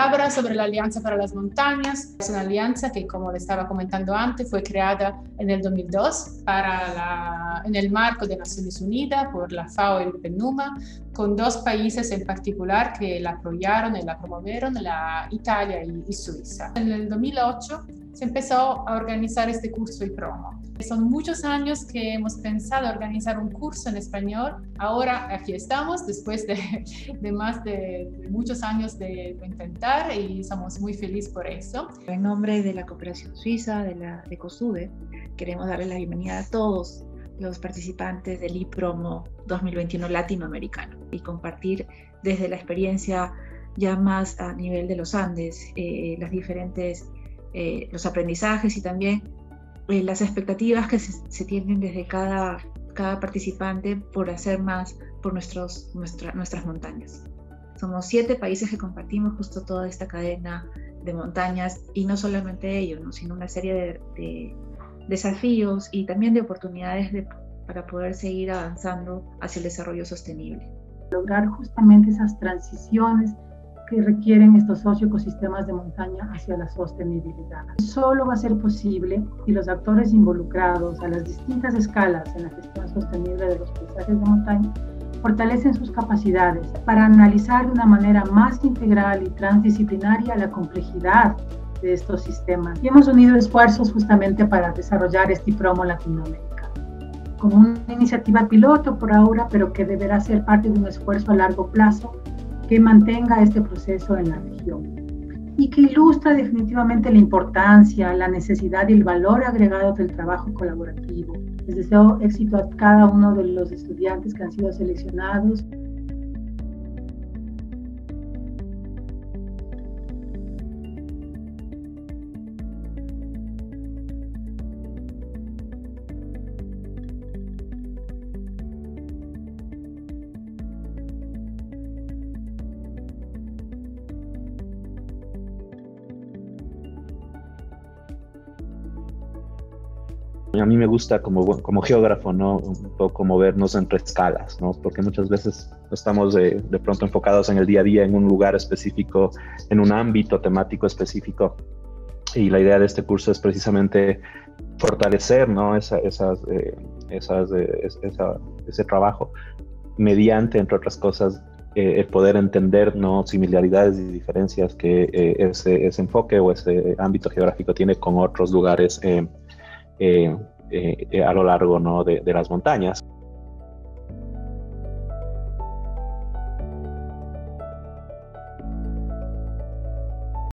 Habla sobre la Alianza para las Montañas. Es una alianza que, como le estaba comentando antes, fue creada en el 2002 en el marco de Naciones Unidas por la FAO y el PNUMA, con dos países en particular que la apoyaron y la promovieron, Italia y Suiza. En el 2008 se empezó a organizar este curso y promo. Son muchos años que hemos pensado organizar un curso en español. Ahora aquí estamos, después de más de muchos años de intentar, y somos muy felices por eso. En nombre de la Cooperación Suiza, de COSUDE, queremos darle la bienvenida a todos los participantes del IPROMO 2021 latinoamericano y compartir desde la experiencia ya más a nivel de los Andes, las diferentes los aprendizajes y también las expectativas que se tienen desde cada participante por hacer más por nuestras montañas. Somos 7 países que compartimos justo toda esta cadena de montañas, y no solamente ellos, ¿no?, sino una serie de desafíos y también de oportunidades para poder seguir avanzando hacia el desarrollo sostenible. Lograr justamente esas transiciones que requieren estos socioecosistemas de montaña hacia la sostenibilidad. Solo va a ser posible si los actores involucrados a las distintas escalas en la gestión sostenible de los paisajes de montaña fortalecen sus capacidades para analizar de una manera más integral y transdisciplinaria la complejidad de estos sistemas. Y hemos unido esfuerzos justamente para desarrollar este IPROMO Latinoamérica, como una iniciativa piloto por ahora, pero que deberá ser parte de un esfuerzo a largo plazo que mantenga este proceso en la región y que ilustra definitivamente la importancia, la necesidad y el valor agregado del trabajo colaborativo. Les deseo éxito a cada uno de los estudiantes que han sido seleccionados. A mí me gusta como geógrafo, ¿no?, un poco movernos entre escalas, ¿no?, porque muchas veces estamos de pronto enfocados en el día a día, en un lugar específico, en un ámbito temático específico, y la idea de este curso es precisamente fortalecer, ¿no?, ese trabajo mediante, entre otras cosas, el poder entender, ¿no?, similaridades y diferencias que ese enfoque o ese ámbito geográfico tiene con otros lugares a lo largo, ¿no?, de las montañas.